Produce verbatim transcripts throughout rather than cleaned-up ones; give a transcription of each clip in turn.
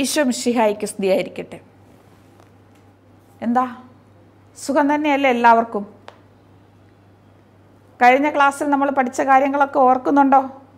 ഈശോ മിശിഹായ്ക്ക് സ്തുതിയായിരിക്കട്ടെ. എന്താ സുഖം തന്നെയല്ലേ എല്ലാവർക്കും? കഴിഞ്ഞ ക്ലാസ്സിൽ നമ്മൾ പഠിച്ച കാര്യങ്ങളൊക്കെ ഓർക്കുന്നുണ്ടോ?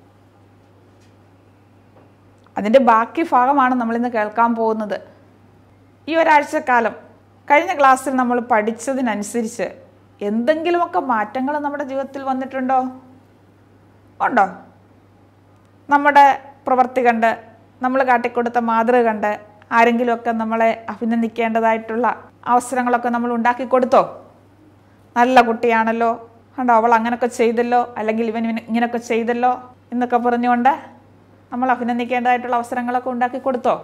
അതിൻ്റെ ബാക്കി ഭാഗമാണ് നമ്മളിന്ന് കേൾക്കാൻ പോകുന്നത്. ഈ ഒരാഴ്ചക്കാലം കഴിഞ്ഞ ക്ലാസ്സിൽ നമ്മൾ പഠിച്ചതിനനുസരിച്ച് എന്തെങ്കിലുമൊക്കെ മാറ്റങ്ങൾ നമ്മുടെ ജീവിതത്തിൽ വന്നിട്ടുണ്ടോ? ഉണ്ടോ? നമ്മുടെ പ്രവൃത്തി കണ്ട്, നമ്മൾ കാട്ടിക്കൊടുത്ത മാതൃക കണ്ട് ആരെങ്കിലുമൊക്കെ നമ്മളെ അഭിനന്ദിക്കേണ്ടതായിട്ടുള്ള അവസരങ്ങളൊക്കെ നമ്മൾ ഉണ്ടാക്കി കൊടുത്തോ? നല്ല കുട്ടിയാണല്ലോ, കണ്ടോ അവൾ അങ്ങനെയൊക്കെ ചെയ്തല്ലോ, അല്ലെങ്കിൽ ഇവൻ ഇവൻ ഇങ്ങനെയൊക്കെ ചെയ്തല്ലോ എന്നൊക്കെ പറഞ്ഞുകൊണ്ട് നമ്മൾ അഭിനന്ദിക്കേണ്ടതായിട്ടുള്ള അവസരങ്ങളൊക്കെ ഉണ്ടാക്കി കൊടുത്തോ?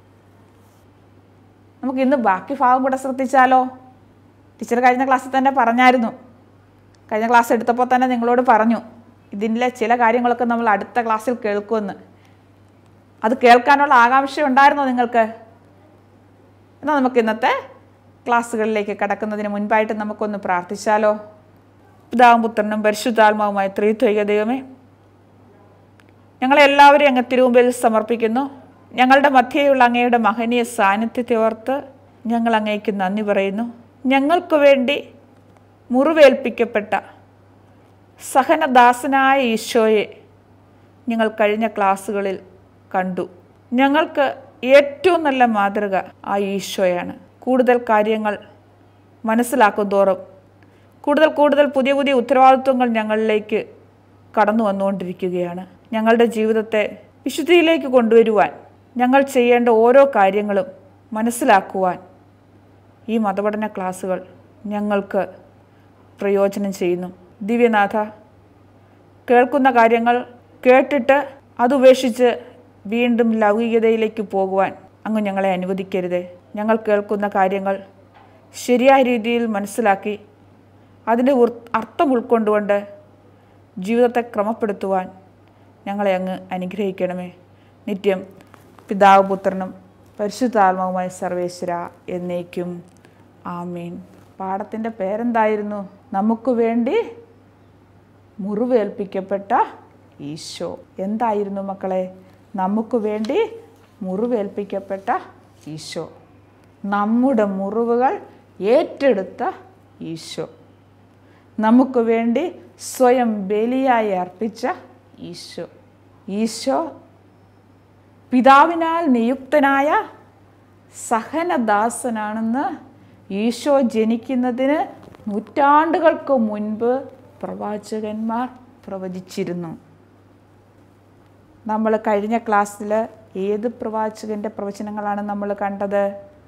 നമുക്ക് ഇന്ന് ബാക്കി ഭാഗം കൂടെ ശ്രദ്ധിച്ചാലോ? ടീച്ചർ കഴിഞ്ഞ ക്ലാസ്സിൽ തന്നെ പറഞ്ഞായിരുന്നു. കഴിഞ്ഞ ക്ലാസ് എടുത്തപ്പോൾ തന്നെ നിങ്ങളോട് പറഞ്ഞു ഇതിൻ്റെ ചില കാര്യങ്ങളൊക്കെ നമ്മൾ അടുത്ത ക്ലാസ്സിൽ കേൾക്കുമെന്ന്. അത് കേൾക്കാനുള്ള ആകാംക്ഷ ഉണ്ടായിരുന്നോ നിങ്ങൾക്ക്? എന്നാൽ നമുക്ക് ഇന്നത്തെ ക്ലാസ്സുകളിലേക്ക് കടക്കുന്നതിന് മുൻപായിട്ട് നമുക്കൊന്ന് പ്രാർത്ഥിച്ചാലോ? പിതാവും പുത്രനും പരിശുദ്ധാത്മാവുമായ ത്രിത്വൈക ദൈവമേ, ഞങ്ങളെല്ലാവരെയും അങ്ങ് തിരുമുമ്പിൽ സമർപ്പിക്കുന്നു. ഞങ്ങളുടെ മധ്യയുള്ള അങ്ങയുടെ മഹനീയ സാന്നിധ്യത്തെ ഓർത്ത് ഞങ്ങൾ അങ്ങേക്ക് നന്ദി പറയുന്നു. ഞങ്ങൾക്ക് വേണ്ടി മുറിവേൽപ്പിക്കപ്പെട്ട സഹനദാസനായ ഈശോയെ ഞങ്ങൾ കഴിഞ്ഞ ക്ലാസ്സുകളിൽ കണ്ടു. ഞങ്ങൾക്ക് ഏറ്റവും നല്ല മാതൃക ആ ഈശോയാണ്. കൂടുതൽ കാര്യങ്ങൾ മനസ്സിലാക്കും തോറും കൂടുതൽ കൂടുതൽ പുതിയ പുതിയ ഉത്തരവാദിത്വങ്ങൾ ഞങ്ങളിലേക്ക് കടന്നു വന്നുകൊണ്ടിരിക്കുകയാണ്. ഞങ്ങളുടെ ജീവിതത്തെ വിശുദ്ധിയിലേക്ക് കൊണ്ടുവരുവാൻ, ഞങ്ങൾ ചെയ്യേണ്ട ഓരോ കാര്യങ്ങളും മനസ്സിലാക്കുവാൻ ഈ മതപഠന ക്ലാസ്സുകൾ ഞങ്ങൾക്ക് പ്രയോജനം ചെയ്യുന്നു. ദിവ്യനാഥ, കേൾക്കുന്ന കാര്യങ്ങൾ കേട്ടിട്ട് അതുപേക്ഷിച്ച് വീണ്ടും ലൗകികതയിലേക്ക് പോകുവാൻ അങ്ങ് ഞങ്ങളെ അനുവദിക്കരുതേ. ഞങ്ങൾ കേൾക്കുന്ന കാര്യങ്ങൾ ശരിയായ രീതിയിൽ മനസ്സിലാക്കി അതിൻ്റെ അർത്ഥം ഉൾക്കൊണ്ടുകൊണ്ട് ജീവിതത്തെ ക്രമപ്പെടുത്തുവാൻ ഞങ്ങളെ അങ്ങ് അനുഗ്രഹിക്കണമേ. നിത്യം പിതാവ് പുത്രനും പരിശുദ്ധാത്മാവുമായ സർവേശ്വര എന്നേക്കും ആമേൻ. പാഠത്തിൻ്റെ പേരെന്തായിരുന്നു? നമുക്ക് വേണ്ടി മുറിവേൽപ്പിക്കപ്പെട്ട ഈശോ. എന്തായിരുന്നു മക്കളെ? നമുക്ക് വേണ്ടി മുറിവേൽപ്പിക്കപ്പെട്ട ഈശോ. നമ്മുടെ മുറിവുകൾ ഏറ്റെടുത്ത ഈശോ. നമുക്ക് വേണ്ടി സ്വയം ബലിയായി അർപ്പിച്ച ഈശോ. ഈശോ പിതാവിനാൽ നിയുക്തനായ സഹനദാസനാണെന്ന് ഈശോ ജനിക്കുന്നതിന് നൂറ്റാണ്ടുകൾക്ക് മുൻപ് പ്രവാചകന്മാർ പ്രവചിച്ചിരുന്നു. നമ്മൾ കഴിഞ്ഞ ക്ലാസ്സിൽ ഏത് പ്രവാചകൻ്റെ പ്രവചനങ്ങളാണ് നമ്മൾ കണ്ടത്?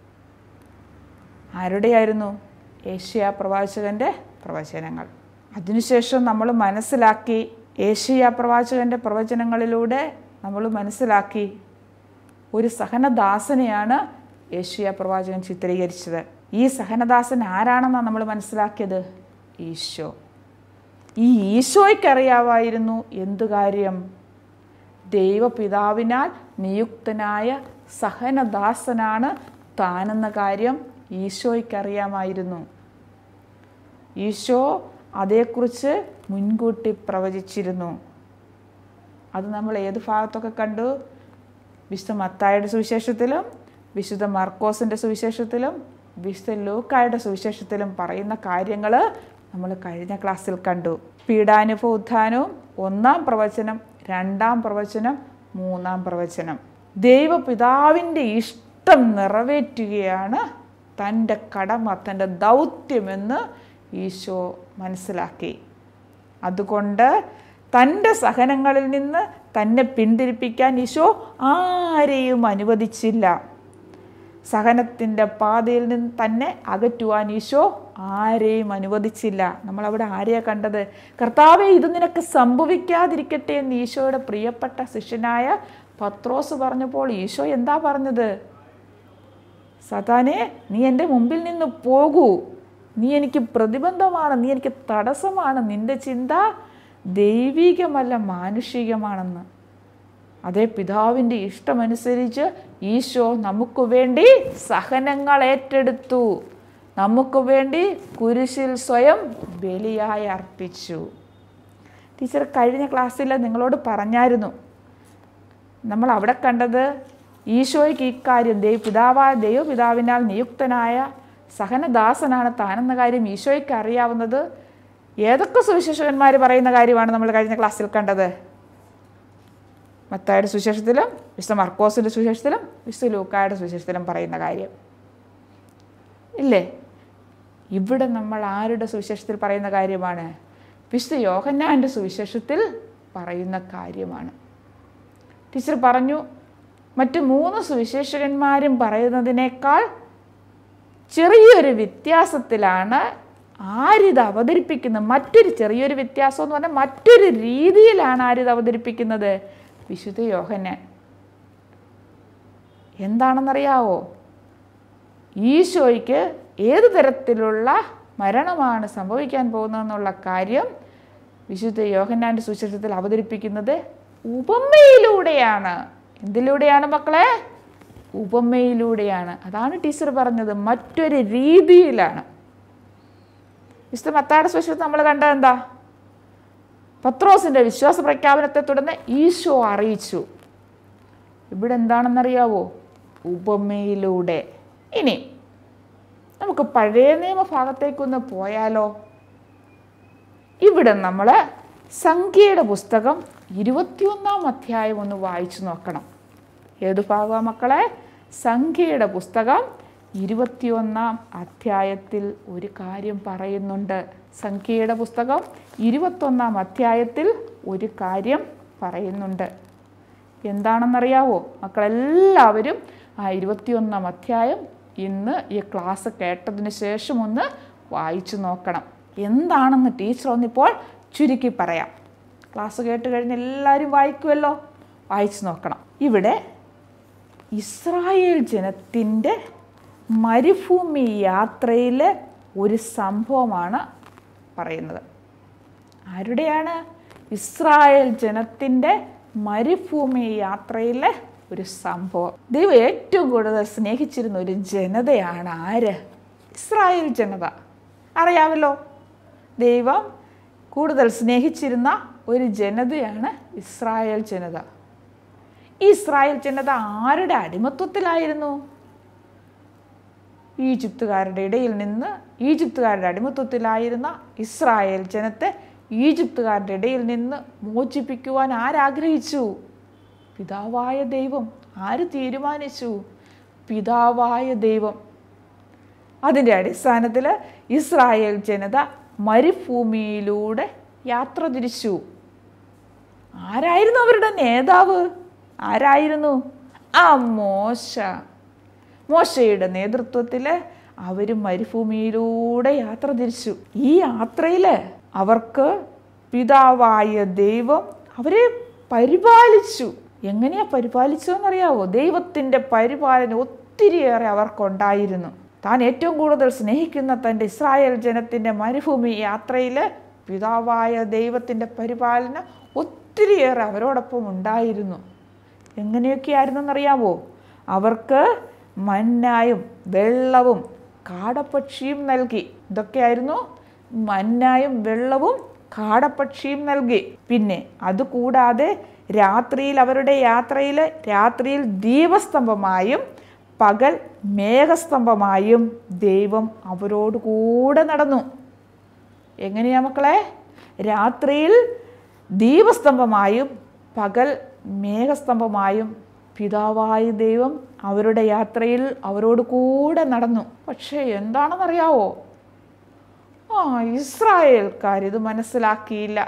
ആരുടെയായിരുന്നു? ഏഷ്യ പ്രവാചകൻ്റെ പ്രവചനങ്ങൾ. അതിനുശേഷം നമ്മൾ മനസ്സിലാക്കി, ഏഷ്യ പ്രവാചകൻ്റെ പ്രവചനങ്ങളിലൂടെ നമ്മൾ മനസ്സിലാക്കി ഒരു സഹനദാസനെയാണ് ഏഷ്യ പ്രവാചകൻ ചിത്രീകരിച്ചത്. ഈ സഹനദാസൻ ആരാണെന്നാണ് നമ്മൾ മനസ്സിലാക്കിയത്? ഈശോ. ഈ ഈശോയ്ക്കറിയാമായിരുന്നു എന്തു കാര്യം? ദൈവപിതാവിനാൽ നിയുക്തനായ സഹനദാസനാണ് താനെന്ന കാര്യം ഈശോയ്ക്കറിയാമായിരുന്നു. ഈശോ അതേക്കുറിച്ച് മുൻകൂട്ടി പ്രവചിച്ചിരുന്നു. അത് നമ്മൾ ഏത് ഭാഗത്തൊക്കെ കണ്ടു? വിശുദ്ധ മത്തായിയുടെ സുവിശേഷത്തിലും വിശുദ്ധ മർക്കോസിൻ്റെ സുവിശേഷത്തിലും വിശുദ്ധ ലൂക്കായുടെ സുവിശേഷത്തിലും പറയുന്ന കാര്യങ്ങൾ നമ്മൾ കഴിഞ്ഞ ക്ലാസ്സിൽ കണ്ടു. പീഡാനുഭവോത്ഥാനവും ഒന്നാം പ്രവചനം, രണ്ടാം പ്രവചനം, മൂന്നാം പ്രവചനം. ദൈവപിതാവിൻ്റെ ഇഷ്ടം നിറവേറ്റുകയാണ് തൻ്റെ കടമ, തൻ്റെ ദൗത്യമെന്ന് ഈശോ മനസ്സിലാക്കി. അതുകൊണ്ട് തൻ്റെ സഹനങ്ങളിൽ നിന്ന് തന്നെ പിന്തിരിപ്പിക്കാൻ ഈശോ ആരെയും അനുവദിച്ചില്ല. സഹനത്തിൻ്റെ പാതയിൽ നിന്ന് തന്നെ അകറ്റുവാൻ ഈശോ ആരെയും അനുവദിച്ചില്ല. നമ്മളവിടെ ആരെയാണ് കണ്ടത്? കർത്താവേ, ഇത് നിനക്ക് സംഭവിക്കാതിരിക്കട്ടെ എന്ന് ഈശോയുടെ പ്രിയപ്പെട്ട ശിഷ്യനായ പത്രോസ് പറഞ്ഞപ്പോൾ ഈശോ എന്താ പറഞ്ഞത്? സാത്താനെ, നീ എൻ്റെ മുമ്പിൽ നിന്ന് പോകൂ, നീ എനിക്ക് പ്രതിബന്ധമാണ്, നീ എനിക്ക് തടസ്സമാണ്, നിൻ്റെ ചിന്ത ദൈവികമല്ല മാനുഷികമാണെന്ന്. അതേ പിതാവിൻ്റെ ഇഷ്ടമനുസരിച്ച് ഈശോ നമുക്ക് വേണ്ടി സഹനങ്ങൾ ഏറ്റെടുത്തു, നമുക്ക് വേണ്ടി കുരിശിൽ സ്വയം ബലിയായി അർപ്പിച്ചു. ടീച്ചർ കഴിഞ്ഞ ക്ലാസ്സിൽ നിങ്ങളോട് പറഞ്ഞായിരുന്നു, നമ്മൾ അവിടെ കണ്ടത് ഈശോയ്ക്ക് ഇക്കാര്യം ദൈവ പിതാവായ ദൈവപിതാവിനാൽ നിയുക്തനായ സഹനദാസനാണ് താനെന്ന കാര്യം ഈശോയ്ക്ക് അറിയാവുന്നത് ഏതൊക്കെ സുവിശേഷകന്മാർ പറയുന്ന കാര്യമാണ് നമ്മൾ കഴിഞ്ഞ ക്ലാസ്സിൽ കണ്ടത്? മത്തായിയുടെ സുവിശേഷത്തിലും വിശുദ്ധ മർക്കോസിൻ്റെ സുവിശേഷത്തിലും വിശുദ്ധ ലൂക്കായുടെ സുവിശേഷത്തിലും പറയുന്ന കാര്യം ഇല്ലേ? ഇവിടെ നമ്മൾ ആരുടെ സുവിശേഷത്തിൽ പറയുന്ന കാര്യമാണ്? വിശുദ്ധ യോഹന്നാൻ്റെ സുവിശേഷത്തിൽ പറയുന്ന കാര്യമാണ്. ടീച്ചർ പറഞ്ഞു, മറ്റു മൂന്ന് സുവിശേഷകന്മാരും പറയുന്നതിനേക്കാൾ ചെറിയൊരു വ്യത്യാസത്തിലാണ് ആരിത് അവതരിപ്പിക്കുന്നത്. മറ്റൊരു ചെറിയൊരു വ്യത്യാസം എന്ന് പറഞ്ഞാൽ മറ്റൊരു രീതിയിലാണ് ആരിത് അവതരിപ്പിക്കുന്നത്? വിശുദ്ധ യോഹന്നാൻ. എന്താണെന്നറിയാവോ? ഈശോയ്ക്ക് ഏത് തരത്തിലുള്ള മരണമാണ് സംഭവിക്കാൻ പോകുന്നതെന്നുള്ള കാര്യം വിശുദ്ധ യോഹന്നാൻ്റെ സുവിശേഷത്തിൽ അവതരിപ്പിക്കുന്നത് ഉപമയിലൂടെയാണ്. എന്തിലൂടെയാണ് മക്കളെ? ഉപമയിലൂടെയാണ്. അതാണ് ടീച്ചർ പറഞ്ഞത്, മറ്റൊരു രീതിയിലാണ്. വിശുദ്ധ മത്തായിയുടെ സുവിശേഷത്തിൽ നമ്മൾ കണ്ടത് എന്താ? പത്രോസിൻ്റെ വിശ്വാസ പ്രഖ്യാപനത്തെ തുടർന്ന് ഈശോ അറിയിച്ചു. ഇവിടെ എന്താണെന്നറിയാവോ? ഉപമയിലൂടെ. ഇനി നമുക്ക് പഴയ നിയമഭാഗത്തേക്കൊന്ന് പോയാലോ? ഇവിടെ നമ്മൾ സംഖ്യയുടെ പുസ്തകം ഇരുപത്തിയൊന്നാം അധ്യായം ഒന്ന് വായിച്ചു നോക്കണം. ഏത് ഭാഗമാണ് മക്കളെ? സംഖ്യയുടെ പുസ്തകം ഇരുപത്തിയൊന്നാം അധ്യായത്തിൽ ഒരു കാര്യം പറയുന്നുണ്ട്. സംഖ്യയുടെ പുസ്തകം ഇരുപത്തൊന്നാം അധ്യായത്തിൽ ഒരു കാര്യം പറയുന്നുണ്ട്. എന്താണെന്നറിയാവോ? മക്കളെല്ലാവരും ആ ഇരുപത്തിയൊന്നാം അധ്യായം ഇന്ന് ഈ ക്ലാസ് കേട്ടതിന് ശേഷം ഒന്ന് വായിച്ചു നോക്കണം. എന്താണെന്ന് ടീച്ചർ ഒന്നിപ്പോൾ ചുരുക്കി പറയാം. ക്ലാസ് കേട്ട് കഴിഞ്ഞ് എല്ലാവരും വായിക്കുമല്ലോ, വായിച്ചു നോക്കണം. ഇവിടെ ഇസ്രായേൽ ജനത്തിൻ്റെ മരുഭൂമി യാത്രയിലെ ഒരു സംഭവമാണ് പറയുന്നത്. ആരുടെയാണ്? ഇസ്രായേൽ ജനത്തിൻ്റെ മരുഭൂമി യാത്രയിലെ ഒരു സംഭവം. ദൈവം ഏറ്റവും കൂടുതൽ സ്നേഹിച്ചിരുന്ന ഒരു ജനതയാണ് ആര്? ഇസ്രായേൽ ജനത. അറിയാമല്ലോ, ദൈവം കൂടുതൽ സ്നേഹിച്ചിരുന്ന ഒരു ജനതയാണ് ഇസ്രായേൽ ജനത. ഈ ഇസ്രായേൽ ജനത ആരുടെ അടിമത്വത്തിലായിരുന്നു? ഈജിപ്തുകാരുടെ ഇടയിൽ നിന്ന് ഈജിപ്തുകാരുടെ അടിമത്വത്തിലായിരുന്ന ഇസ്രായേൽ ജനത്തെ ഈജിപ്തുകാരുടെ ഇടയിൽ നിന്ന് മോചിപ്പിക്കുവാൻ ആരാഗ്രഹിച്ചു? പിതാവായ ദൈവം. ആര് തീരുമാനിച്ചു? പിതാവായ ദൈവം. അതിൻ്റെ അടിസ്ഥാനത്തിൽ ഇസ്രായേൽ ജനത മരുഭൂമിയിലൂടെ യാത്ര തിരിച്ചു. ആരായിരുന്നു അവരുടെ നേതാവ്? ആരായിരുന്നു? ആ മോശ. മോശയുടെ നേതൃത്വത്തിൽ അവർ മരുഭൂമിയിലൂടെ യാത്ര തിരിച്ചു. ഈ യാത്രയിൽ അവർക്ക് പിതാവായ ദൈവം അവരെ പരിപാലിച്ചു. എങ്ങനെയാ പരിപാലിച്ചു എന്നറിയാവോ? ദൈവത്തിൻ്റെ പരിപാലനം ഒത്തിരിയേറെ അവർക്കുണ്ടായിരുന്നു. താൻ ഏറ്റവും കൂടുതൽ സ്നേഹിക്കുന്ന തൻ്റെ ഇസ്രായേൽ ജനത്തിൻ്റെ മരുഭൂമി യാത്രയിൽ പിതാവായ ദൈവത്തിൻ്റെ പരിപാലനം ഒത്തിരിയേറെ അവരോടൊപ്പം ഉണ്ടായിരുന്നു. എങ്ങനെയൊക്കെയായിരുന്നെന്നറിയാവോ? അവർക്ക് മന്നായും വെള്ളവും കാടപ്പക്ഷിയും നൽകി. ഇതൊക്കെയായിരുന്നു മന്നായും വെള്ളവും കാടപ്പക്ഷിയും നൽകി. പിന്നെ അതുകൂടാതെ രാത്രിയിൽ അവരുടെ യാത്രയിൽ രാത്രിയിൽ ദീപസ്തംഭമായും പകൽ മേഘസ്തംഭമായും ദൈവം അവരോട് കൂടെ നടന്നു. എങ്ങനെയാ മക്കളെ? രാത്രിയിൽ ദീപസ്തംഭമായും പകൽ മേഘസ്തംഭമായും പിതാവായ ദൈവം അവരുടെ യാത്രയിൽ അവരോട് കൂടെ നടന്നു. പക്ഷേ എന്താണെന്നറിയാവോ? ആ ഇസ്രായേൽക്കാർ ഇത് മനസ്സിലാക്കിയില്ല.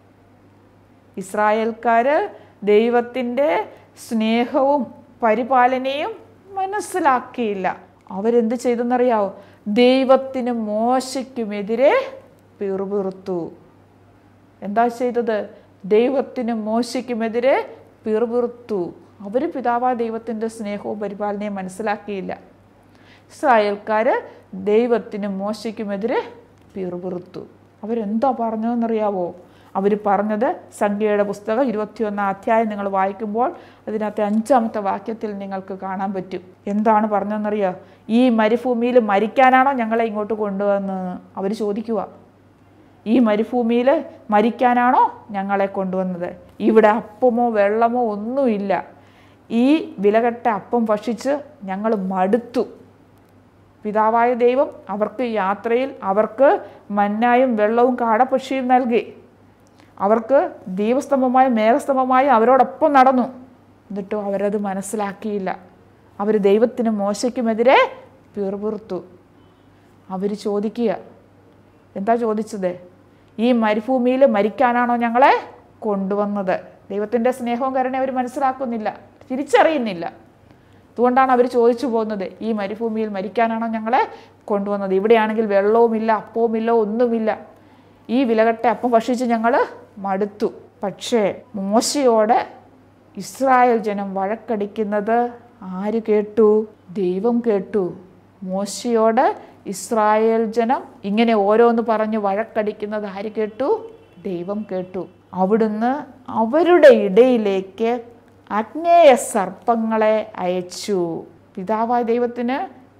ഇസ്രായേൽക്കാർ ദൈവത്തിൻ്റെ സ്നേഹവും പരിപാലനയും മനസ്സിലാക്കിയില്ല. അവരെന്ത് ചെയ്തെന്നറിയാവോ? ദൈവത്തിനും മോശയ്ക്കുമെതിരെ പിറുപിറുത്തു. എന്താ ചെയ്തത്? ദൈവത്തിനും മോശയ്ക്കുമെതിരെ പിറുപിറുത്തു. അവർ പിതാവായ ദൈവത്തിൻ്റെ സ്നേഹവും പരിപാലനയും മനസ്സിലാക്കിയില്ല. ഇസ്രായേൽക്കാർ ദൈവത്തിനും മോശയ്ക്കുമെതിരെ പിറുപിറുത്തു. അവരെന്താ പറഞ്ഞതെന്നറിയാവോ? അവർ പറഞ്ഞത് സംഖ്യയുടെ പുസ്തകം ഇരുപത്തിയൊന്നാം അധ്യായം നിങ്ങൾ വായിക്കുമ്പോൾ അതിനകത്തെ അഞ്ചാമത്തെ വാക്യത്തിൽ നിങ്ങൾക്ക് കാണാൻ പറ്റും. എന്താണ് പറഞ്ഞതെന്നറിയാം? ഈ മരുഭൂമിയിൽ മരിക്കാനാണോ ഞങ്ങളെ ഇങ്ങോട്ട് കൊണ്ടുവന്നതെന്ന് അവർ ചോദിക്കുക. ഈ മരുഭൂമിയിൽ മരിക്കാനാണോ ഞങ്ങളെ കൊണ്ടുവന്നത്? ഇവിടെ അപ്പമോ വെള്ളമോ ഒന്നുമില്ല. ഈ വിലകെട്ട അപ്പം ഭക്ഷിച്ച് ഞങ്ങൾ മടുത്തു. പിതാവായ ദൈവം അവർക്ക് യാത്രയിൽ അവർക്ക് മന്നായും വെള്ളവും കാടപ്പക്ഷിയും നൽകി. അവർക്ക് ദീപസ്തംഭമായി മേഘസ്തംഭമായി അവരോടൊപ്പം നടന്നു. എന്നിട്ടും അവരത് മനസ്സിലാക്കിയില്ല. അവർ ദൈവത്തിനും മോശയ്ക്കുമെതിരെ പിറുപിറുത്തു. അവർ ചോദിക്കുക, എന്താ ചോദിച്ചത്? ഈ മരുഭൂമിയിൽ മരിക്കാനാണോ ഞങ്ങളെ കൊണ്ടുവന്നത്? ദൈവത്തിൻ്റെ സ്നേഹവും കരുണയും അവർ മനസ്സിലാക്കുന്നില്ല, തിരിച്ചറിയുന്നില്ല. അതുകൊണ്ടാണ് അവർ ചോദിച്ചു പോകുന്നത്, ഈ മരുഭൂമിയിൽ മരിക്കാനാണോ ഞങ്ങളെ കൊണ്ടുവന്നത്? ഇവിടെയാണെങ്കിൽ വെള്ളവുമില്ല, അപ്പവുമില്ല, ഒന്നുമില്ല. ഈ വിലകെട്ട അപ്പം ഭക്ഷിച്ച് ഞങ്ങൾ മടുത്തു. പക്ഷേ മോശയോട് ഇസ്രായേൽ ജനം വഴക്കടിക്കുന്നത് ആര് കേട്ടു? ദൈവം കേട്ടു. മോശയോട് ഇസ്രായേൽ ജനം ഇങ്ങനെ ഓരോന്ന് പറഞ്ഞ് വഴക്കടിക്കുന്നത് ആര് കേട്ടു? ദൈവം കേട്ടു. അവിടുന്ന് അവരുടെ ഇടയിലേക്ക് അഗ്നേയ സർപ്പങ്ങളെ അയച്ചു. പിതാവായ ദൈവത്തിന്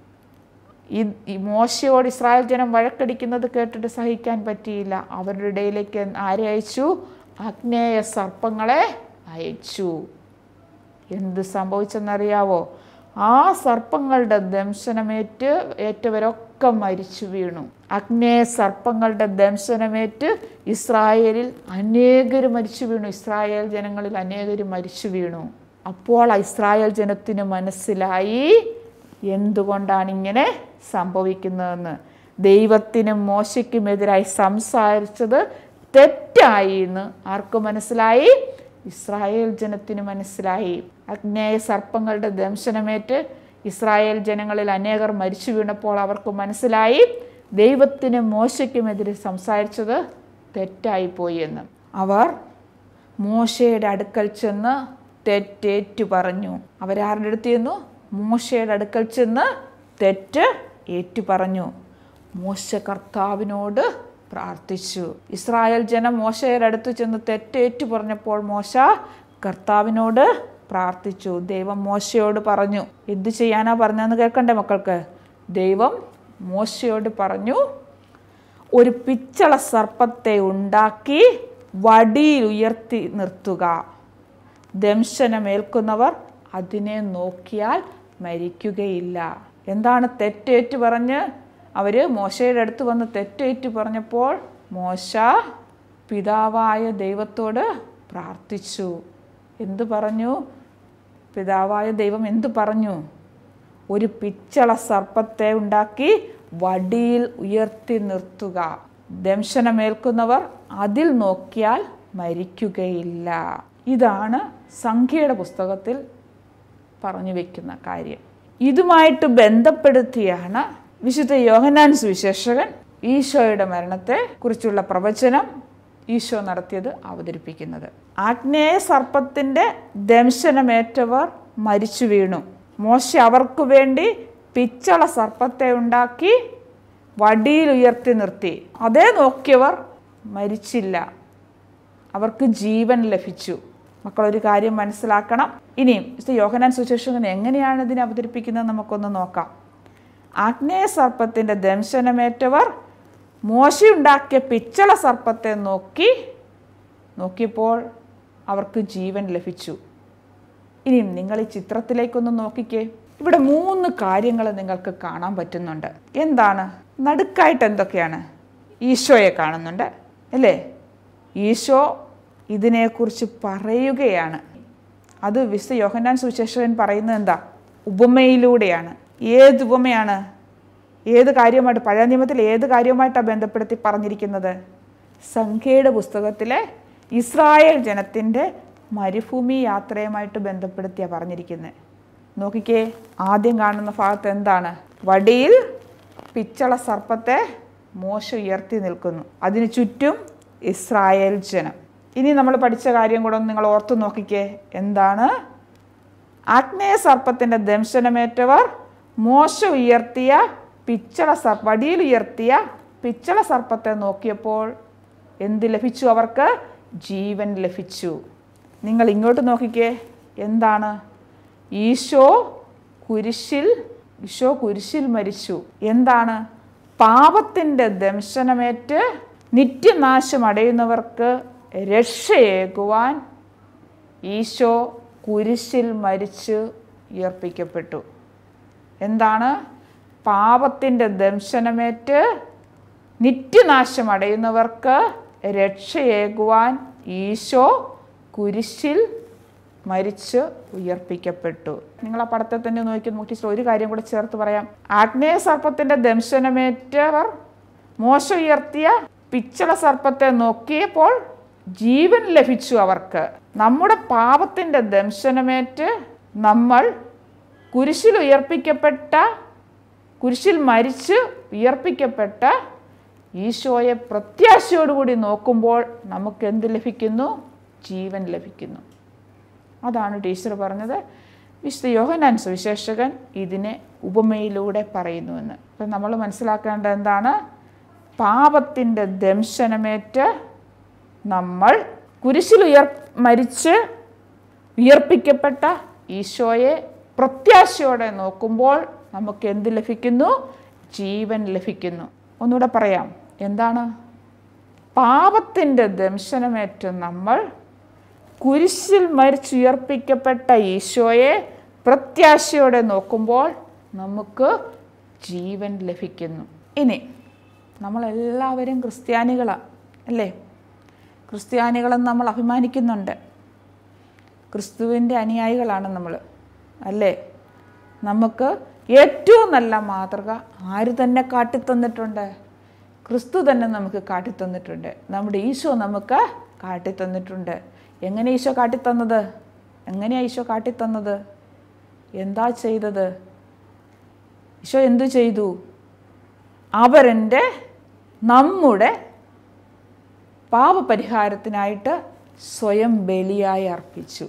ഈ മോശയോട് ഇസ്രായേൽ ജനം വഴക്കടിക്കുന്നത് കേട്ടിട്ട് സഹിക്കാൻ പറ്റിയില്ല. അവരുടെ ഇടയിലേക്ക് ആരെ അയച്ചു? അഗ്നേയ സർപ്പങ്ങളെ അയച്ചു. എന്ത് സംഭവിച്ചെന്നറിയാവോ? ആ സർപ്പങ്ങളുടെ ദംശനമേറ്റ് ഏറ്റവരൊക്കെ മരിച്ചു വീണു. അഗ്നേയ സർപ്പങ്ങളുടെ ദംശനമേറ്റ് ഇസ്രായേലിൽ അനേകർ മരിച്ചു വീണു. ഇസ്രായേൽ ജനങ്ങളിൽ അനേകർ മരിച്ചു വീണു. അപ്പോൾ ഇസ്രായേൽ ജനത്തിന് മനസ്സിലായി എന്തുകൊണ്ടാണ് ഇങ്ങനെ സംഭവിക്കുന്നതെന്ന്. ദൈവത്തിനും മോശയ്ക്കുമെതിരായി സംസാരിച്ചത് തെറ്റായി എന്ന് ആർക്ക് മനസ്സിലായി? ഇസ്രായേൽ ജനത്തിന് മനസ്സിലായി. അഗ്നേയ സർപ്പങ്ങളുടെ ദംശനമേറ്റ് ഇസ്രായേൽ ജനങ്ങളിൽ അനേകർ മരിച്ചു വീണപ്പോൾ അവർക്ക് മനസ്സിലായി ദൈവത്തിനും മോശയ്ക്കുമെതിരെ സംസാരിച്ചത് തെറ്റായിപ്പോയി എന്ന്. അവർ മോശയുടെ അടുക്കൽ ചെന്ന് തെറ്റേറ്റു പറഞ്ഞു. അവരാരുടെ അടുത്ത് ചെന്നു? മോശയുടെ അടുക്കൽ ചെന്ന് തെറ്റ് ഏറ്റു പറഞ്ഞു. മോശ കർത്താവിനോട് പ്രാർത്ഥിച്ചു. ഇസ്രായേൽ ജനം മോശയുടെ അടുത്ത് ചെന്ന് തെറ്റേറ്റു പറഞ്ഞപ്പോൾ മോശ കർത്താവിനോട് പ്രാർത്ഥിച്ചു. ദൈവം മോശയോട് പറഞ്ഞു. എന്ത് ചെയ്യാനാ പറഞ്ഞതെന്ന് കേൾക്കണ്ടേ മക്കൾക്ക്? ദൈവം മോശയോട് പറഞ്ഞു, ഒരു പിച്ചള സർപ്പത്തെ ഉണ്ടാക്കി വടിയിൽ ഉയർത്തി നിർത്തുക. ദംശനമേൽക്കുന്നവർ അതിനെ നോക്കിയാൽ മരിക്കുകയില്ല. എന്താണ് തെറ്റേറ്റു പറഞ്ഞ് അവർ മോശയുടെ അടുത്ത് വന്ന് തെറ്റേറ്റു പറഞ്ഞപ്പോൾ മോശ പിതാവായ ദൈവത്തോട് പ്രാർത്ഥിച്ചു. എന്തു പറഞ്ഞു? പിതാവായ ദൈവം എന്തു പറഞ്ഞു? ഒരു പിച്ചള സർപ്പത്തെ ഉണ്ടാക്കി വടിയിൽ ഉയർത്തി നിർത്തുക. ദംശനമേൽക്കുന്നവർ അതിൽ നോക്കിയാൽ മരിക്കുകയില്ല. ഇതാണ് സംഖ്യയുടെ പുസ്തകത്തിൽ പറഞ്ഞു വയ്ക്കുന്ന കാര്യം. ഇതുമായിട്ട് ബന്ധപ്പെടുത്തിയാണ് വിശുദ്ധ യോഹന്നാൻ സുവിശേഷകൻ ഈശോയുടെ മരണത്തെ കുറിച്ചുള്ള പ്രവചനം ഈശോ നടത്തിയത് അവതരിപ്പിക്കുന്നത്. ആഗ്നേയ സർപ്പത്തിൻ്റെ ദംശനമേറ്റവർ മരിച്ചു വീണു. മോശ അവർക്ക് വേണ്ടി പിച്ചള സർപ്പത്തെ ഉണ്ടാക്കി വടിയിൽ ഉയർത്തി നിർത്തി. അതേ നോക്കിയവർ മരിച്ചില്ല, അവർക്ക് ജീവൻ ലഭിച്ചു. മക്കളൊരു കാര്യം മനസ്സിലാക്കണം. ഇനിയും യോഹന്നാൻ സുവിശേഷകൻ എങ്ങനെയാണ് ഇതിനെ അവതരിപ്പിക്കുന്നത് നമുക്കൊന്ന് നോക്കാം. ആഗ്നേയ സർപ്പത്തിൻ്റെ ദംശനമേറ്റവർ മോശയുണ്ടാക്കിയ പിച്ചള സർപ്പത്തെ നോക്കി നോക്കിയപ്പോൾ അവർക്ക് ജീവൻ ലഭിച്ചു. ഇനിയും നിങ്ങൾ ഈ ചിത്രത്തിലേക്കൊന്ന് നോക്കിക്കേ. ഇവിടെ മൂന്ന് കാര്യങ്ങൾ നിങ്ങൾക്ക് കാണാൻ പറ്റുന്നുണ്ട്. എന്താണ്? നടുക്കായിട്ട് എന്തൊക്കെയാണ്? ഈശോയെ കാണുന്നുണ്ട് അല്ലേ? ഈശോ ഇതിനെക്കുറിച്ച് പറയുകയാണ്. അത് വിശുദ്ധ യോഹന്നാൻ സുവിശേഷകൻ പറയുന്നത് എന്താ? ഉപമയിലൂടെയാണ്. ഏത് ഉപമയാണ്? ഏത് കാര്യമായിട്ട്? പഴയ നിയമത്തിൽ ഏത് കാര്യവുമായിട്ടാണ് ബന്ധപ്പെടുത്തി പറഞ്ഞിരിക്കുന്നത്? സംഖ്യയുടെ പുസ്തകത്തിലെ ഇസ്രായേൽ ജനത്തിൻ്റെ മരുഭൂമി യാത്രയുമായിട്ട് ബന്ധപ്പെടുത്തിയാണ് പറഞ്ഞിരിക്കുന്നത്. നോക്കിക്കേ, ആദ്യം കാണുന്ന ഭാഗത്ത് എന്താണ്? വടിയിൽ പിച്ചള സർപ്പത്തെ മോശ ഉയർത്തി നിൽക്കുന്നു. അതിന് ചുറ്റും ഇസ്രായേൽ ജനം. ഇനി നമ്മൾ പഠിച്ച കാര്യം കൂടെ ഒന്ന് നിങ്ങൾ ഓർത്തു നോക്കിക്കേ. എന്താണ്? ആഗ്നേയ സർപ്പത്തിൻ്റെ ദംശനമേറ്റവർ മോശ ഉയർത്തിയ പിച്ചള സർപ്പ വടിയിൽ ഉയർത്തിയ പിച്ചള സർപ്പത്തെ നോക്കിയപ്പോൾ എന്ത് ലഭിച്ചു? അവർക്ക് ജീവൻ ലഭിച്ചു. നിങ്ങൾ ഇങ്ങോട്ട് നോക്കിക്കേ. എന്താണ്? ഈശോ കുരിശിൽ ഈശോ കുരിശിൽ മരിച്ചു. എന്താണ്? പാപത്തിൻ്റെ ദംശനമേറ്റ് നിത്യനാശം അടയുന്നവർക്ക് രക്ഷയേകുവാൻ ഈശോ കുരിശിൽ മരിച്ച് ഉയർപ്പിക്കപ്പെട്ടു. എന്താണ്? പാപത്തിൻ്റെ ദംശനമേറ്റ് നിത്യനാശം അടയുന്നവർക്ക് രക്ഷയേകുവാൻ ഈശോ കുരിശിൽ മരിച്ച് ഉയർപ്പിക്കപ്പെട്ടു. നിങ്ങൾ ആ പടത്തെ തന്നെ നോക്കി നോക്കി ഒരു കാര്യം കൂടെ ചേർത്ത് പറയാം. ആഗ്നേയ സർപ്പത്തിൻ്റെ ദംശനമേറ്റവർ മോശ ഉയർത്തിയ പിച്ചള സർപ്പത്തെ നോക്കിയപ്പോൾ ജീവൻ ലഭിച്ചു അവർക്ക്. നമ്മുടെ പാപത്തിൻ്റെ ദംശനമേറ്റ് നമ്മൾ കുരിശിൽ ഉയർപ്പിക്കപ്പെട്ട കുരിശിൽ മരിച്ച് ഉയർപ്പിക്കപ്പെട്ട ഈശോയെ പ്രത്യാശയോടുകൂടി നോക്കുമ്പോൾ നമുക്ക് എന്ത് ലഭിക്കുന്നു? ജീവൻ ലഭിക്കുന്നു. അതാണ് ടീച്ചർ പറഞ്ഞത്. വിശുദ്ധ യോഹന്നാൻ സുവിശേഷകൻ ഇതിനെ ഉപമയിലൂടെ പറയുന്നുവെന്ന്. അപ്പം നമ്മൾ മനസ്സിലാക്കേണ്ടത് എന്താണ്? പാപത്തിൻ്റെ ദംശനമേറ്റ് നമ്മൾ കുരിശിൽ ഉയർ മരിച്ച് ഉയർപ്പിക്കപ്പെട്ട ഈശോയെ പ്രത്യാശയോടെ നോക്കുമ്പോൾ നമുക്ക് എന്ത് ലഭിക്കുന്നു? ജീവൻ ലഭിക്കുന്നു. ഒന്നുകൂടെ പറയാം. എന്താണ്? പാപത്തിൻ്റെ ദംശനമേറ്റ് നമ്മൾ കുരിശിൽ മരിച്ചുയർപ്പിക്കപ്പെട്ട ഈശോയെ പ്രത്യാശയോടെ നോക്കുമ്പോൾ നമുക്ക് ജീവൻ ലഭിക്കുന്നു. ഇനി നമ്മളെല്ലാവരും ക്രിസ്ത്യാനികളാണ് അല്ലേ? ക്രിസ്ത്യാനികളെന്ന് നമ്മൾ അഭിമാനിക്കുന്നുണ്ട്. ക്രിസ്തുവിൻ്റെ അനുയായികളാണ് നമ്മൾ അല്ലേ? നമുക്ക് ഏറ്റവും നല്ല മാതൃക ആര് തന്നെ കാട്ടിത്തന്നിട്ടുണ്ട്? ക്രിസ്തു തന്നെ നമുക്ക് കാട്ടിത്തന്നിട്ടുണ്ട്. നമ്മുടെ ഈശോ നമുക്ക് കാട്ടിത്തന്നിട്ടുണ്ട്. എങ്ങനെ ഈശോ കാട്ടിത്തന്നത്? എങ്ങനെയാണ് ഈശോ കാട്ടിത്തന്നത്? എന്താ ചെയ്തത്? ഈശോ എന്തു ചെയ്തു? അവരെൻ്റെ നമ്മുടെ പാപപരിഹാരത്തിനായിട്ട് സ്വയം ബലിയായി അർപ്പിച്ചു.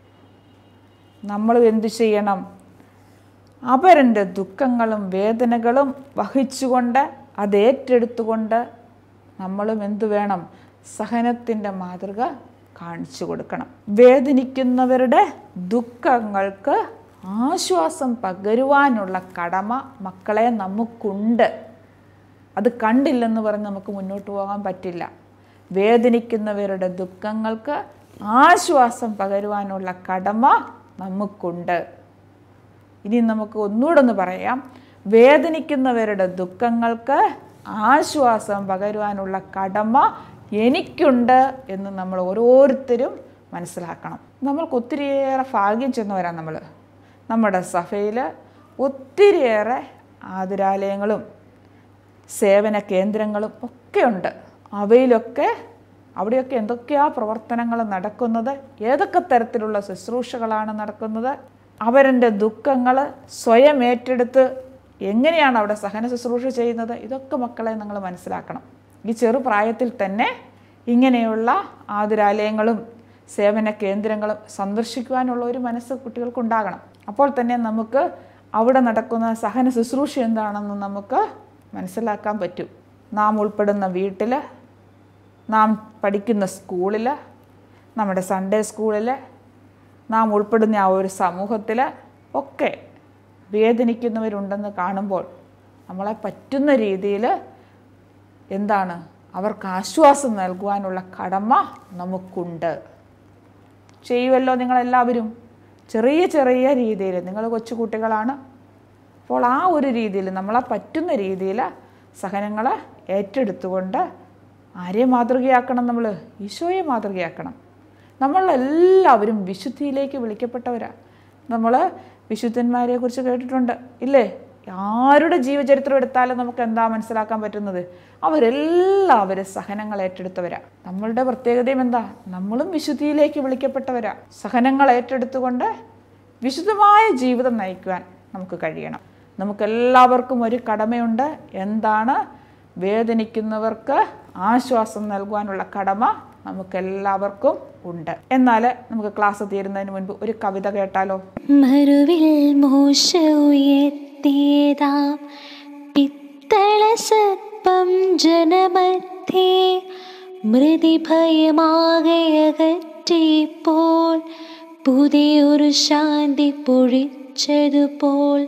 നമ്മളും എന്തു ചെയ്യണം? അവരെൻ്റെ ദുഃഖങ്ങളും വേദനകളും വഹിച്ചുകൊണ്ട് അത് ഏറ്റെടുത്തുകൊണ്ട് നമ്മളും എന്തു വേണം? സഹനത്തിൻ്റെ മാതൃക കാണിച്ചു കൊടുക്കണം. വേദനിക്കുന്നവരുടെ ദുഃഖങ്ങൾക്ക് ആശ്വാസം പകരുവാനുള്ള കടമ മക്കളെ നമുക്കുണ്ട്. അത് കണ്ടില്ലെന്ന് പറഞ്ഞ് നമുക്ക് മുന്നോട്ട് പോകാൻ പറ്റില്ല. വേദനിക്കുന്നവരുടെ ദുഃഖങ്ങൾക്ക് ആശ്വാസം പകരുവാനുള്ള കടമ നമുക്കുണ്ട്. ഇനി നമുക്ക് ഒന്നുകൂടെ ഒന്ന് പറയാം. വേദനിക്കുന്നവരുടെ ദുഃഖങ്ങൾക്ക് ആശ്വാസം പകരുവാനുള്ള കടമ എനിക്കുണ്ട് എന്ന് നമ്മൾ ഓരോരുത്തരും മനസ്സിലാക്കണം. നമ്മൾക്ക് ഒത്തിരിയേറെ ഭാഗ്യം ചെന്നവരാണ് നമ്മൾ. നമ്മുടെ സഭയിൽ ഒത്തിരിയേറെ ആതുരാലയങ്ങളും സേവന കേന്ദ്രങ്ങളും ഒക്കെ ഉണ്ട്. അവയിലൊക്കെ അവിടെയൊക്കെ എന്തൊക്കെയാണ് പ്രവർത്തനങ്ങൾ നടക്കുന്നത്? ഏതൊക്കെ തരത്തിലുള്ള ശുശ്രൂഷകളാണ് നടക്കുന്നത്? അവരുടെ ദുഃഖങ്ങൾ സ്വയം ഏറ്റെടുത്ത് എങ്ങനെയാണ് അവിടെ സഹന ശുശ്രൂഷ ചെയ്യുന്നത്? ഇതൊക്കെ മക്കളെ നിങ്ങൾ മനസ്സിലാക്കണം. ഈ ചെറുപ്രായത്തിൽ തന്നെ ഇങ്ങനെയുള്ള ആതുരാലയങ്ങളും സേവന കേന്ദ്രങ്ങളും സന്ദർശിക്കുവാനുള്ള ഒരു മനസ്സ് കുട്ടികൾക്കുണ്ടാകണം. അപ്പോൾ തന്നെ നമുക്ക് അവിടെ നടക്കുന്ന സഹന ശുശ്രൂഷ എന്താണെന്ന് നമുക്ക് മനസ്സിലാക്കാൻ പറ്റും. നാം ഉൾപ്പെടുന്ന വീട്ടിൽ, നാം പഠിക്കുന്ന സ്കൂളിൽ, നമ്മുടെ സൺഡേ സ്കൂളിൽ, നാം ഉൾപ്പെടുന്ന ആ ഒരു സമൂഹത്തിൽ ഒക്കെ വേദനിക്കുന്നവരുണ്ടെന്ന് കാണുമ്പോൾ നമ്മളെ പറ്റുന്ന രീതിയിൽ എന്താണ് അവർക്ക് ആശ്വാസം നൽകുവാനുള്ള കടമ നമുക്കുണ്ട്. ചെയ്യുമല്ലോ നിങ്ങളെല്ലാവരും ചെറിയ ചെറിയ രീതിയിൽ. നിങ്ങൾ കൊച്ചു കുട്ടികളാണ്. അപ്പോൾ ആ ഒരു രീതിയിൽ നമ്മളെ പറ്റുന്ന രീതിയിൽ സഹനങ്ങൾ ഏറ്റെടുത്തുകൊണ്ട് ആരെ മാതൃകയാക്കണം? നമ്മൾ ഈശോയെ മാതൃകയാക്കണം. നമ്മളെല്ലാവരും വിശുദ്ധിയിലേക്ക് വിളിക്കപ്പെട്ടവരാണ്. നമ്മൾ വിശുദ്ധന്മാരെ കുറിച്ച് കേട്ടിട്ടുണ്ട് ഇല്ലേ? ആരുടെ ജീവചരിത്രം എടുത്താലും നമുക്ക് എന്താ മനസ്സിലാക്കാൻ പറ്റുന്നത്? അവരെല്ലാവരും സഹനങ്ങൾ ഏറ്റെടുത്തവരാ. നമ്മളുടെ പ്രത്യേകതയും എന്താ? നമ്മളും വിശുദ്ധിയിലേക്ക് വിളിക്കപ്പെട്ടവരാ. സഹനങ്ങൾ ഏറ്റെടുത്തുകൊണ്ട് വിശുദ്ധമായ ജീവിതം നയിക്കുവാൻ നമുക്ക് കഴിയണം. നമുക്കെല്ലാവർക്കും ഒരു കടമയുണ്ട്. എന്താണ്? വേദനിക്കുന്നവർക്ക് ആശ്വാസം നൽകുവാനുള്ള കടമ നമുക്കെല്ലാവർക്കും ഉണ്ട്. എന്നാൽ നമുക്ക് ക്ലാസ് തീരുന്നതിന് മുൻപ് ഒരു കവിത കേട്ടാലോ? മരുവിൽ മോശ ഉയർത്തിയതാം പിത്തള സർപ്പം ജനമധ്യേ മൃതിഭയമാകെ അകറ്റിപ്പോൾ പുതിയൊരു ശാന്തി പൊഴിച്ചതുപോൽ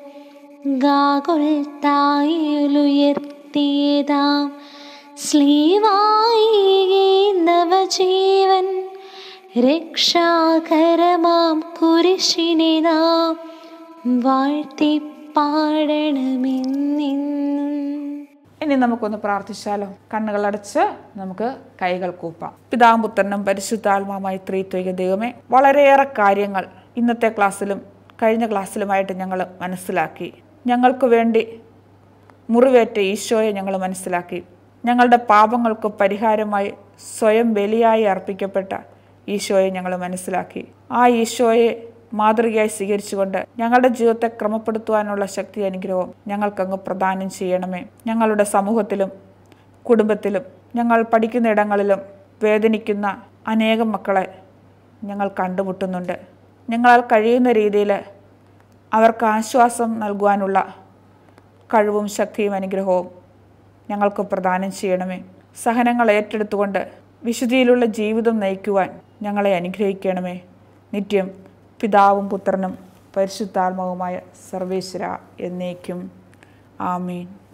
ഗാഗുൽത്തായിലുയർത്തിയതാം സ്ലീവായി നവജീവൻ രക്ഷാകരമാം കുരിശിനെ നാം വാഴ്ത്തി പാടണമെന്നെന്നും. ഇനി നമുക്കൊന്ന് പ്രാർത്ഥിച്ചാലോ. കണ്ണുകളടച്ച് നമുക്ക് കൈകൾ കൂപ്പാം. പിതാവും പുത്രനും പരിശുദ്ധാത്മാവുമായ ത്രിത്വൈക ദൈവമേ, വളരെയേറെ കാര്യങ്ങൾ ഇന്നത്തെ ക്ലാസ്സിലും കഴിഞ്ഞ ക്ലാസ്സിലുമായിട്ട് ഞങ്ങൾ മനസ്സിലാക്കി. ഞങ്ങൾക്ക് വേണ്ടി മുറിവേറ്റ ഈശോയെ ഞങ്ങൾ മനസ്സിലാക്കി. ഞങ്ങളുടെ പാപങ്ങൾക്ക് പരിഹാരമായി സ്വയം ബലിയായി അർപ്പിക്കപ്പെട്ട ഈശോയെ ഞങ്ങൾ മനസ്സിലാക്കി. ആ ഈശോയെ മാതൃകയായി സ്വീകരിച്ചുകൊണ്ട് ഞങ്ങളുടെ ജീവിതത്തെ ക്രമപ്പെടുത്തുവാനുള്ള ശക്തി അനുഗ്രഹവും ഞങ്ങൾക്കങ്ങ് പ്രദാനം ചെയ്യണമേ. ഞങ്ങളുടെ സമൂഹത്തിലും കുടുംബത്തിലും ഞങ്ങൾ പഠിക്കുന്ന ഇടങ്ങളിലും വേദനിക്കുന്ന അനേകം മക്കളെ ഞങ്ങൾ കണ്ടുമുട്ടുന്നുണ്ട്. ഞങ്ങളാൽ കഴിയുന്ന രീതിയിൽ അവർക്ക് ആശ്വാസം നൽകുവാനുള്ള കഴിവും ശക്തിയും അനുഗ്രഹവും ഞങ്ങൾക്ക് പ്രദാനം ചെയ്യണമേ. സഹനങ്ങൾ ഏറ്റെടുത്തുകൊണ്ട് വിശുദ്ധിയിലുള്ള ജീവിതം നയിക്കുവാൻ ഞങ്ങളെ അനുഗ്രഹിക്കണമേ. നിത്യം പിതാവും പുത്രനും പരിശുദ്ധാത്മാവുമായ സർവേശ്വര എന്നേക്കും. ആമീൻ.